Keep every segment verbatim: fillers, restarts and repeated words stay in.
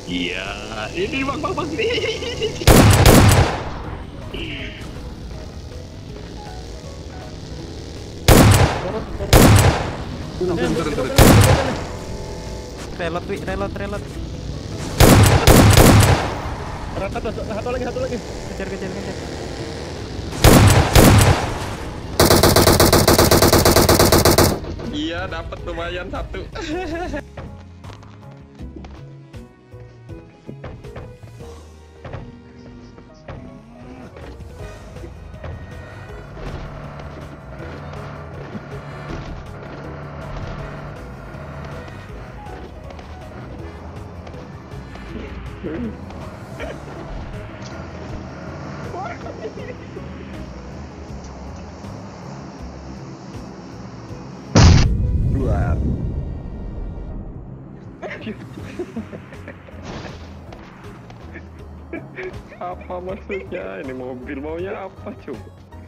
Iya, ini bang bang bang nih. Turun turun turun turun. Reload, wi, reload, reload. Satu, satu lagi, satu lagi. Kejar, kejar, kejar. Iya, dapat lumayan satu. Luar. Apa maksudnya? Ini mobil maunya apa coba?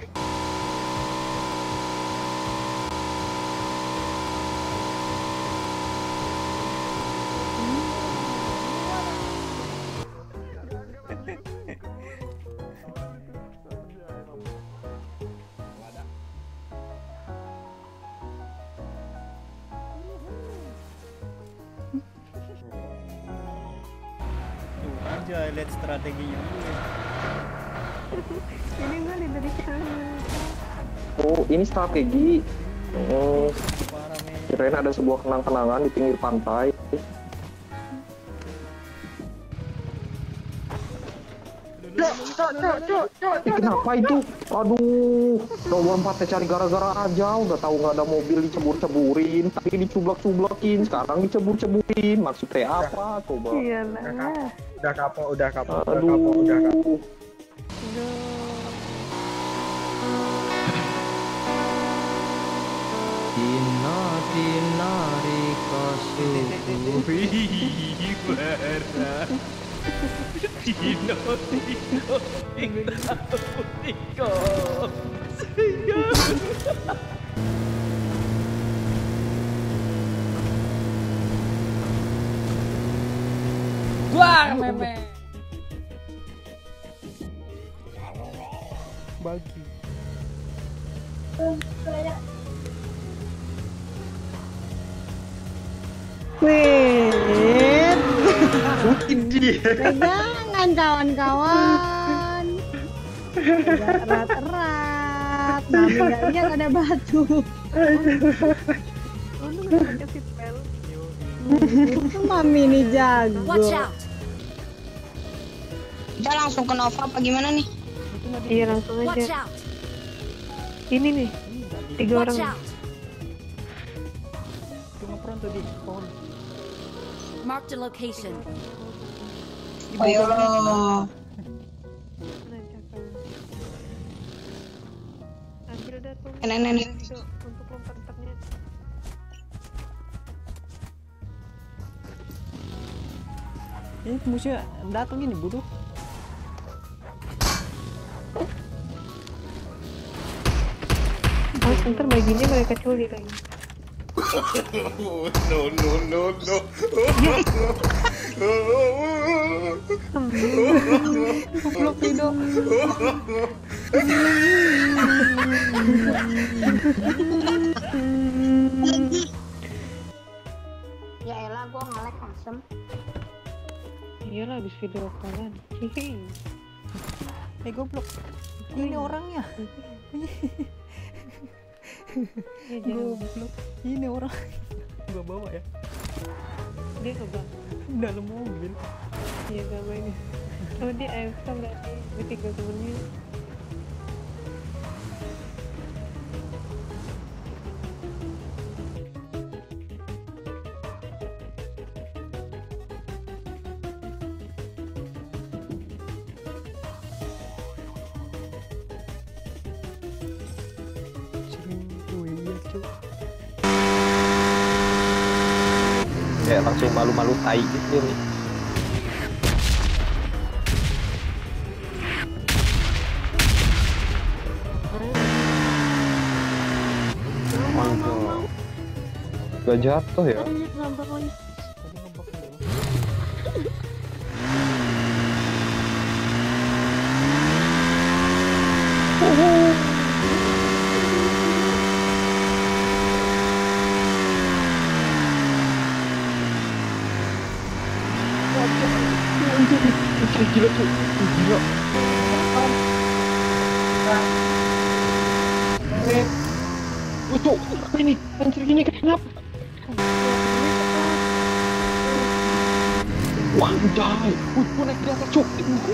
Aja lihat strateginya dulu. Ini nggak dari sana. Oh, ini strategi. Oh, Parah men. kirain ada sebuah kenang-kenangan di pinggir pantai. Cok, cok, cok, cok. Eh, kenapa itu? Aduh, coba empatnya cari gara-gara aja. Udah tahu nggak ada mobil dicebur-ceburin, tadi dicubak-cublakin, sekarang dicebur-ceburin. Maksudnya apa? Coba. Iyalah. Udah kapok, udah kapok, udah Aduh. kapok, udah kapok. Tina tina rika subuhi bara. Tina tina rika Buang meme. bagi. Wait. Mungkin dia. Pegangan kawan-kawan. Erat-erat. Mami nggak lihat ada batu. Mami ini jago. Watch out. Kita langsung ke Nova apa gimana nih? Iya langsung Watch aja. out. Ini nih. Tiga Watch orang. out. Cuma pronto di pohon. Mark the location. Oh, Ayo. Ambil dah tuh. Nenek-nenek. Untuk lompat-lompatnya. Ini musuhnya datang ini bodoh. Oh, ntar baginya mereka culik lagi. No no no no. Goblok Lido. Ya elah, gua nge-lag langsung. Iyalah habis video callan. Hihi. Eh goblok. Ini orangnya. Ya, jangan. Goblok. Ini orang. Gua bawa ya. Dia coba. Dalam mobil. Iya gak main. Oh dia A F K berarti ditinggal temennya. Kayak langsung malu-malu tai gitu nih. Mantap. Gak jatuh ya? Lanjut nambah lagi. Cek gila tuh. Gila. Eh. Cuk, apa ini? Anjir gini kenapa? Wah, anjay. Wih, gua naik di atas, cuk.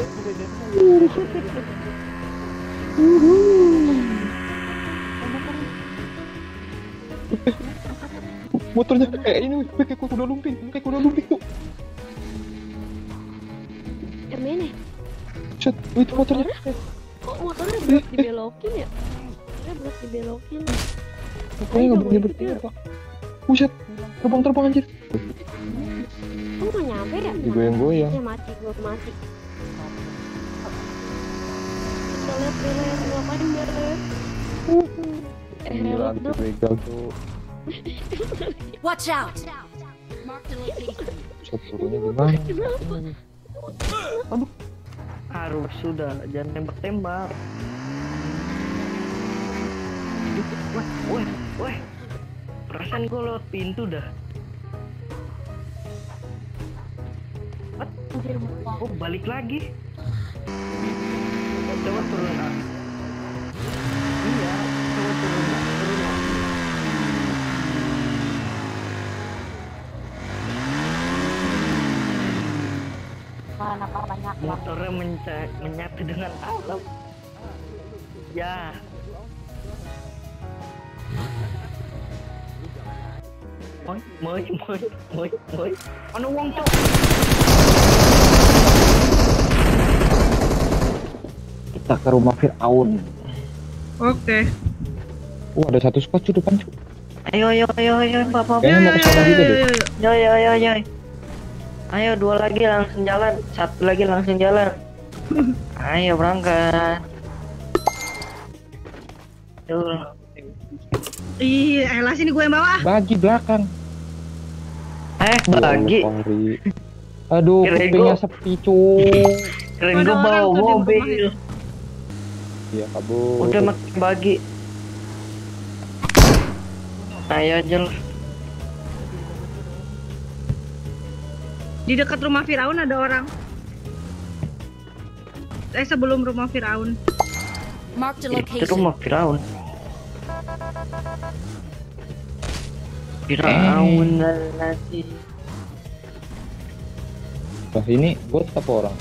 Motornya kayak ini, wih, kayak kuda lumping, kayak kuda lumping tuh. Yang mana? Cet, wih, itu motornya. Kok motornya berat dibelokin ya? Motornya berat dibelokin. Kayaknya nggak berani berhenti apa? Buset, terbang-terbang anjir. Kok nggak nyampe ya? Digoyang-goyang. Ya mati, gua mati. Kita lihat lihat ngapain dia lihat. Eh, Gila, help dong. begal tuh. Watch out. Mark the location. Buset, turunnya gimana? Kenapa? Harus sudah, jangan tembak-tembak. Wah, wah, wah. Perasaan gue lewat pintu dah. What? Oh, balik lagi. Coba turun ah. Iya, coba turun ah, turun lagi. Motornya menca- menyatu dengan alam. Ya. Moi, moi, moi, moi, moi. Ano wong cok? Kita ke rumah Fir'aun. Oke. Wah, ada satu squad cuy depan cuy. Ayo, ayo, ayo, ayo, bapak. Kayaknya mau kesana juga deh. Ayo, ayo, ayo, ayo. Ayo, dua lagi langsung jalan, satu lagi langsung jalan. Ayo berangkat. Tuh. Ih, elah sini gue yang bawa. Bagi belakang. Eh, bagi. Aduh, Kirain kupingnya gua- sepi cuy. Keren Ada gue orang bawa tuh di mobil. Iya kabur. Udah makin bagi. Ayo aja lah. Di dekat rumah Firaun ada orang. Eh, sebelum rumah Firaun. Mark the Itu location. rumah Firaun. Firaun lagi. Wah, ini bot apa orang?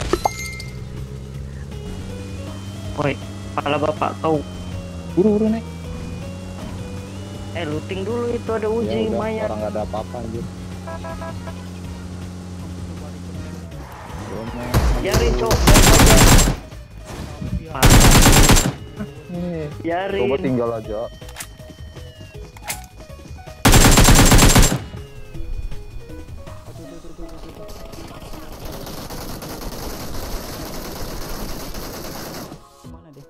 Woi, kepala bapak kau. Buru-buru naik. Eh, looting dulu itu ada Ya uji udah, mayat. orang nggak ada apa-apa anjir. Jari cok. Nih, Jari. coba tinggal aja. Mana deh?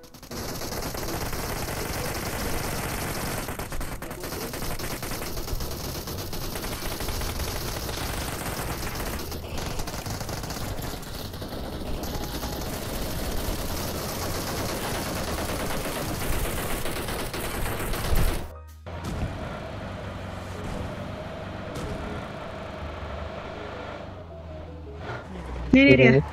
Nih, nih dia.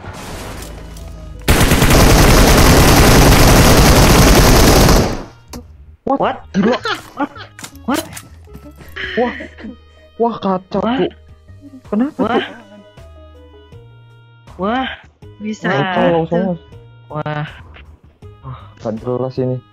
What? Gila. What? Wah, wah kacau Wah. tuh. Kenapa? Wah. Wah. Bisa. Wah. Kacau semua. Wah. Gak jelas ini.